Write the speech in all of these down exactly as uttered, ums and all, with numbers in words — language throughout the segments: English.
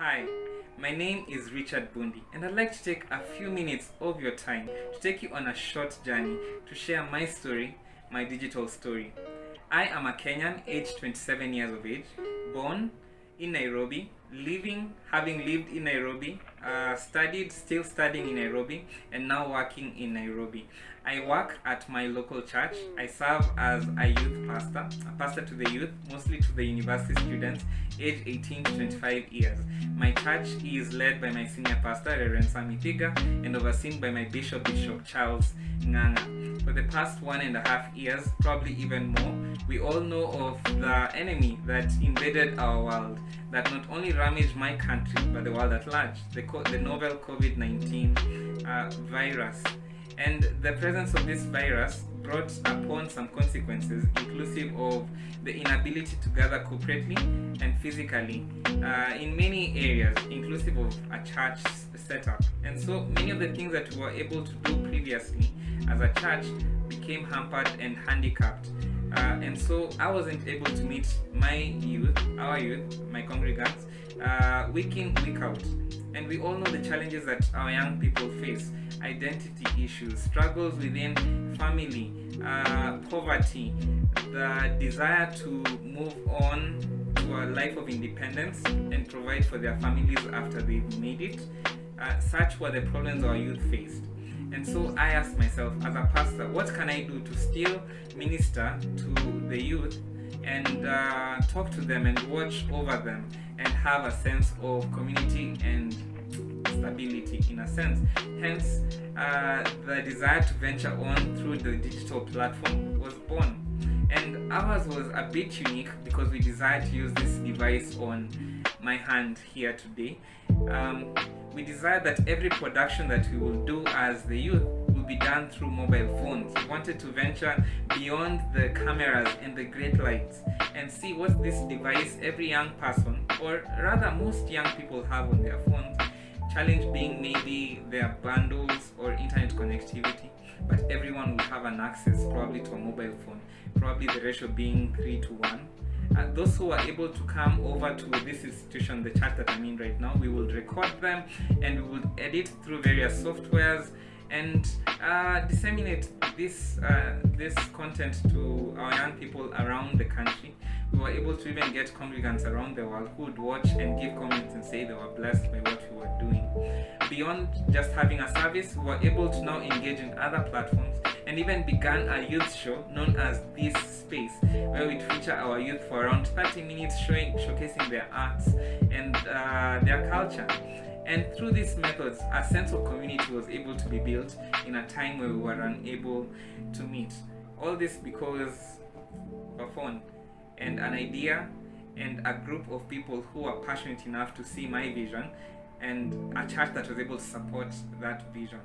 Hi, my name is Richard Bundi, and I'd like to take a few minutes of your time to take you on a short journey to share my story, my digital story. I am a Kenyan, aged twenty-seven years of age, born in Nairobi, living, having lived in Nairobi, uh, studied, still studying in Nairobi, and now working in Nairobi. I work at my local church. I serve as a youth pastor, a pastor to the youth, mostly to the university students, aged eighteen to twenty-five years. My church is led by my senior pastor, Reverend Sammy Thiga, and overseen by my bishop, Bishop Charles Nganga. For the past one and a half years, probably even more, we all know of the enemy that invaded our world, that not only ravaged my country, but the world at large, the, the novel COVID nineteen uh, virus. And the presence of this virus brought upon some consequences, inclusive of the inability to gather corporately and physically uh, in many areas, inclusive of a church setup. And so many of the things that we were able to do previously as a church became hampered and handicapped. Uh, and so I wasn't able to meet my youth, our youth, my congregants, uh, week in, week out. And we all know the challenges that our young people face: identity issues, struggles within family, uh, poverty, the desire to move on to a life of independence and provide for their families after they've made it. Uh, such were the problems our youth faced. And so I asked myself, as a pastor, what can I do to still minister to the youth and uh, talk to them and watch over them and have a sense of community and stability in a sense. Hence, uh, the desire to venture on through the digital platform was born. And ours was a bit unique because we desired to use this device on my hand here today. Um, we desired that every production that we will do as the youth will be done through mobile phones. We wanted to venture beyond the cameras and the great lights and see what this device every young person, or rather most young people, have on their phones. Challenge being maybe their bundles or internet connectivity, but everyone will have an access probably to a mobile phone, probably the ratio being three to one. Uh, those who are able to come over to this institution, the church that I'm in right now, we will record them and we will edit through various softwares and uh, disseminate this uh, this content to our young people around the country. We were able to even get congregants around the world who would watch and give comments and say they were blessed by what we were doing. Beyond just having a service, we were able to now engage in other platforms and even began a youth show known as This Space, where we'd feature our youth for around thirty minutes, showing, showcasing their arts and uh, their culture. And through these methods, a sense of community was able to be built in a time where we were unable to meet. All this because of a phone and an idea and a group of people who are passionate enough to see my vision and a church that was able to support that vision.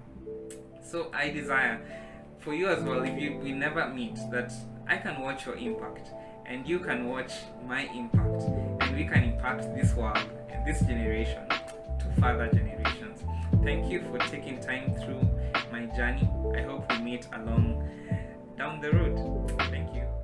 So I desire for you as well, if you, we never meet, that I can watch your impact and you can watch my impact, and we can impact this world and this generation to further generations. Thank you for taking time through my journey. I hope we meet along down the road. Thank you.